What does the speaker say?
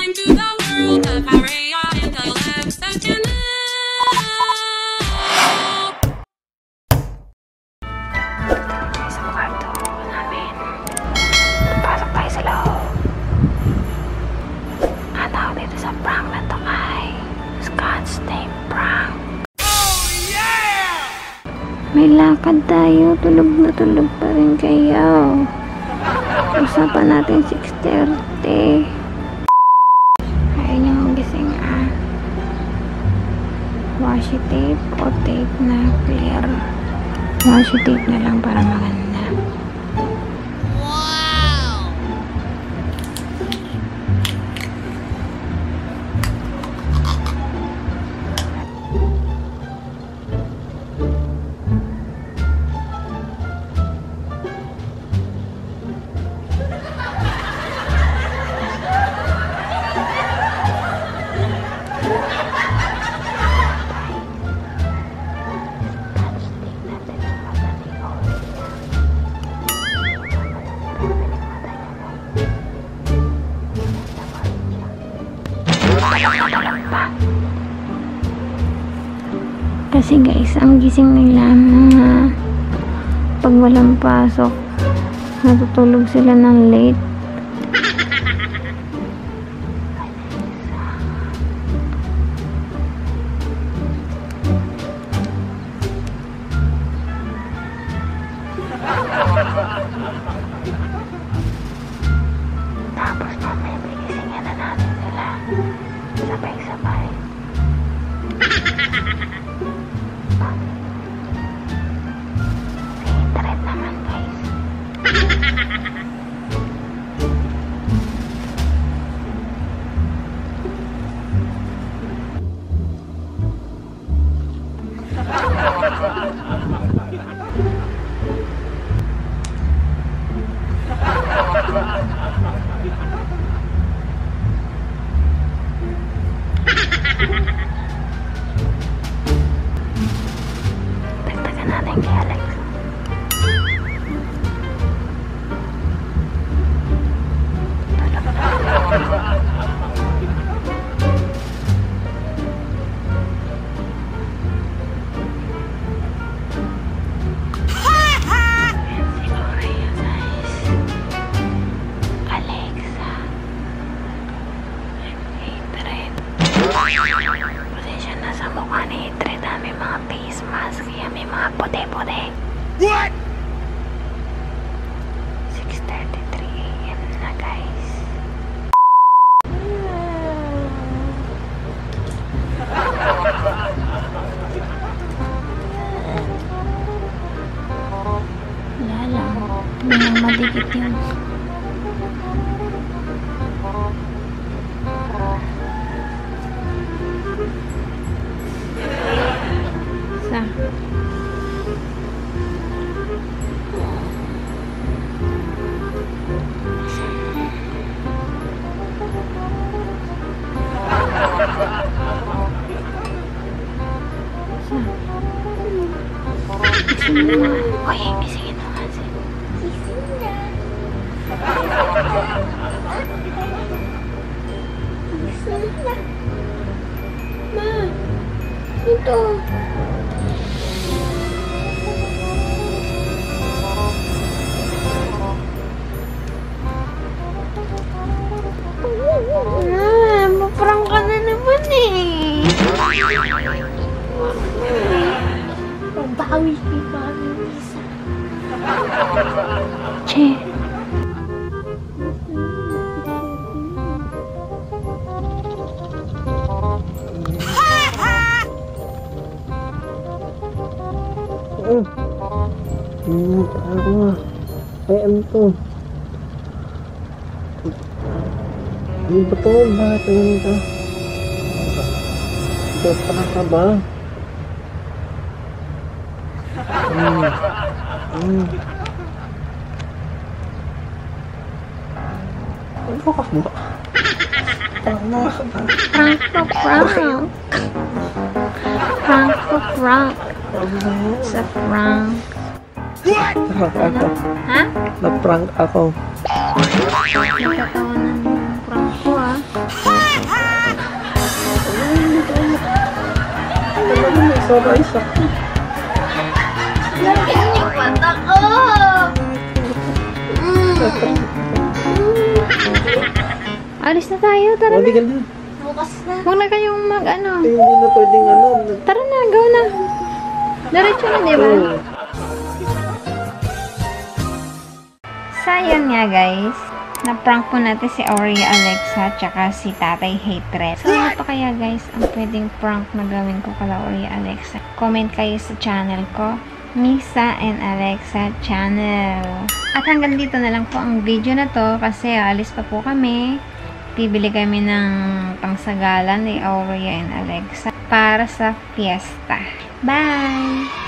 into the world of Maria and the legs that you know. Sa kwarto namin. Pasok tayo sa loob. Ang tawag dito sa prank na to ay Scotch tape prank. Oh yeah! May lakad tayo. Tulog na tulog pa rin kayo. Usapan natin 6:30. Ayaw niyo magising washi tape o tape na clear. Washi tape na lang para maganda. Wow! Kasi guys, ang gising nila mga pag walang pasok, natutulog sila ng late. Tapos mamaya bigisingin na natin sila sabay-sabay. Favorite naman guys. Dagdagan natin kay Alex. Pasensya na sa mukha ni Idre. Dami mga face mask. Kaya may mga puti-puti. What? 6:33 AM na guys. Wala lang. Hindi nang madikit yun. Oy, gisingin mo kasi. Gising na. Gising na. Ma, ito. Maparang ka na naman eh. Bawi kay Mami Lisa. Che. Ay, ano to? Ano ba to? Bakit ganito? Ito pa ba? Focus mo. Prank to prank. Prank to prank. It's a prank. Na-prank ako. Ha? Na-prank ako. Natatawanan mo yung prank ko Para isa. Yung mata ko! Alis na tayo, tara na. Hindi na. Bukas na. Huwag na kayong mag-ano. Hindi na pwedeng ano. Tara na, go na. Diretso na, di ba? Sayang nga, guys. Na-prank po natin si Aurea Alexa tsaka si Tatay Hatred. So, ano pa kaya, guys, ang pwedeng prank na gawin ko kala Aurea Alexa? Comment kayo sa channel ko, Misa and Alexa Channel. At hanggang dito na lang po ang video na to kasi alis pa po kami. Bibili kami ng pangsagalan ni Aurea and Alexa para sa fiesta. Bye!